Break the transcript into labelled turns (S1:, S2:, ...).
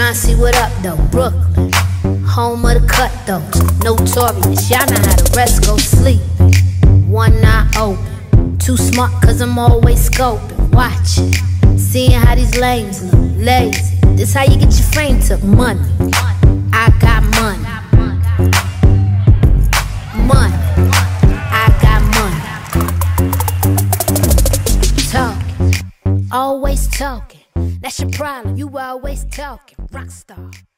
S1: see what up though? Brooklyn, home of the cutthroats, notorious. Y'all know how the rest go sleep. One eye open, too smart cause I'm always scoping, watching, seeing how these lames look, lazy. This how you get your frame took. Money, I got money. Money, I got money. Talking, always talking. That's your problem, you always talking. Rockstar.